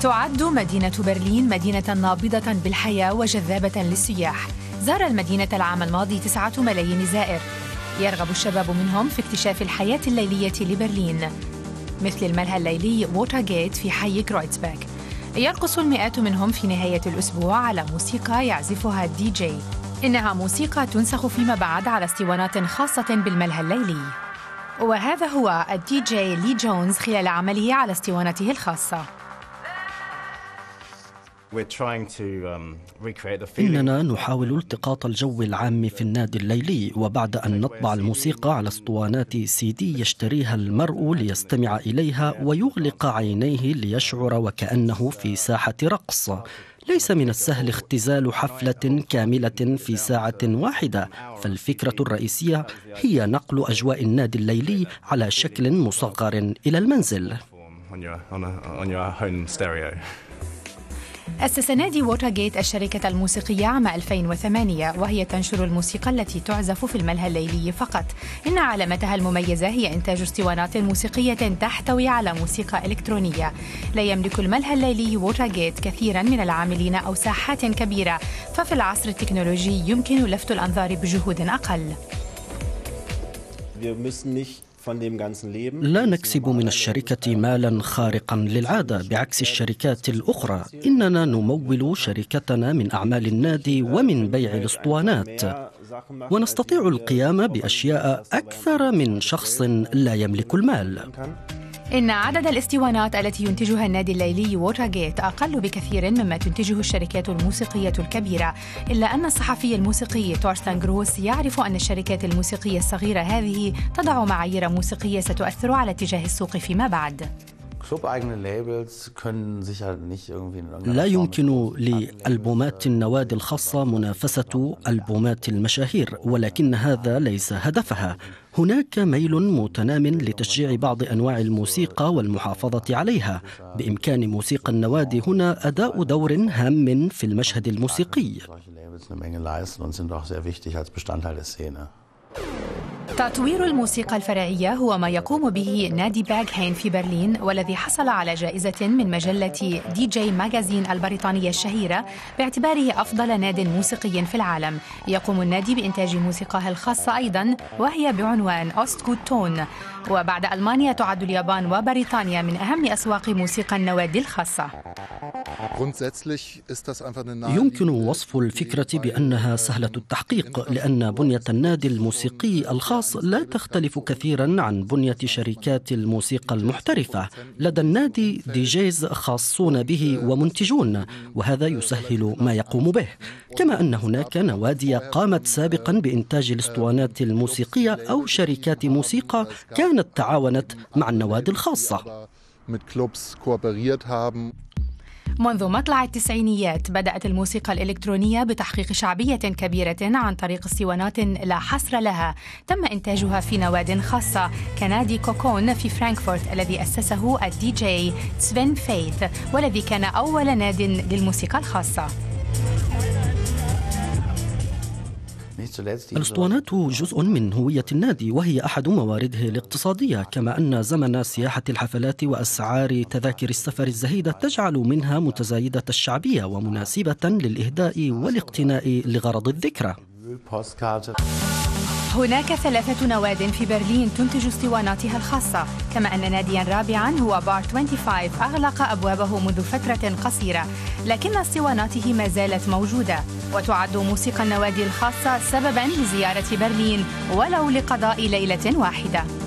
تعد مدينة برلين مدينة نابضة بالحياة وجذابة للسياح. زار المدينة العام الماضي 9 ملايين زائر، يرغب الشباب منهم في اكتشاف الحياة الليلية لبرلين، مثل الملهى الليلي ووترغيت في حي كرويتسبرغ. يرقص المئات منهم في نهاية الأسبوع على موسيقى يعزفها الدي جي. إنها موسيقى تنسخ فيما بعد على اسطوانات خاصة بالملهى الليلي. وهذا هو الدي جي لي جونز خلال عمله على اسطوانته الخاصة. إننا نحاول التقاط الجو العام في النادي الليلي، وبعد أن نطبع الموسيقى على اسطوانات CD يشتريها المرء ليستمع إليها ويغلق عينيه ليشعر وكأنه في ساحة رقص. ليس من السهل اختزال حفلة كاملة في ساعة واحدة، فالفكرة الرئيسية هي نقل أجواء النادي الليلي على شكل مصغر إلى المنزل. أسس نادي ووترغيت الشركة الموسيقية عام 2008، وهي تنشر الموسيقى التي تعزف في الملهى الليلي فقط. إن علامتها المميزة هي إنتاج اسطوانات موسيقية تحتوي على موسيقى إلكترونية. لا يملك الملهى الليلي ووترغيت كثيرا من العاملين أو ساحات كبيرة، ففي العصر التكنولوجي يمكن لفت الأنظار بجهود أقل. لا نكسب من الشركة مالا خارقا للعادة بعكس الشركات الأخرى. إننا نمول شركتنا من أعمال النادي ومن بيع الأسطوانات، ونستطيع القيام بأشياء أكثر من شخص لا يملك المال. إن عدد الاسطوانات التي ينتجها النادي الليلي ووترغيت أقل بكثير مما تنتجه الشركات الموسيقية الكبيرة، إلا أن الصحفي الموسيقي تورستان غروس يعرف أن الشركات الموسيقية الصغيرة هذه تضع معايير موسيقية ستؤثر على اتجاه السوق فيما بعد. لا يمكن لألبومات النوادي الخاصة منافسة ألبومات المشاهير، ولكن هذا ليس هدفها. هناك ميل متنام لتشجيع بعض أنواع الموسيقى والمحافظة عليها. بإمكان موسيقى النوادي هنا أداء دور هام في المشهد الموسيقي. تطوير الموسيقى الفرعية هو ما يقوم به نادي باغهين في برلين، والذي حصل على جائزة من مجلة دي جي ماغازين البريطانية الشهيرة باعتباره أفضل ناد موسيقي في العالم. يقوم النادي بإنتاج موسيقاه الخاصة أيضا، وهي بعنوان أوست جود تون. وبعد ألمانيا تعد اليابان وبريطانيا من أهم أسواق موسيقى النوادي الخاصة. يمكن وصف الفكرة بأنها سهلة التحقيق، لأن بنية النادي الموسيقي الخاص لا تختلف كثيرا عن بنية شركات الموسيقى المحترفة. لدى النادي دي جيز خاصون به ومنتجون، وهذا يسهل ما يقوم به. كما أن هناك نوادي قامت سابقا بإنتاج الاسطوانات الموسيقية أو شركات موسيقى كانت تعاونت مع النوادي الخاصة. منذ مطلع التسعينيات بدأت الموسيقى الإلكترونية بتحقيق شعبية كبيرة عن طريق اسطوانات لا حصر لها. تم إنتاجها في نواد خاصة كنادي كوكون في فرانكفورت الذي أسسه الدي جي سفين فيث، والذي كان أول ناد للموسيقى الخاصة. الأسطوانات جزء من هوية النادي، وهي أحد موارده الاقتصادية، كما أن زمن سياحة الحفلات وأسعار تذاكر السفر الزهيدة تجعل منها متزايدة الشعبية ومناسبة للإهداء والاقتناء لغرض الذكرى. هناك 3 نواد في برلين تنتج اسطواناتها الخاصة، كما أن ناديا رابعا هو بار 25 أغلق أبوابه منذ فترة قصيرة، لكن اسطواناته ما زالت موجودة. وتعد موسيقى النوادي الخاصة سببا لزيارة برلين ولو لقضاء ليلة واحدة.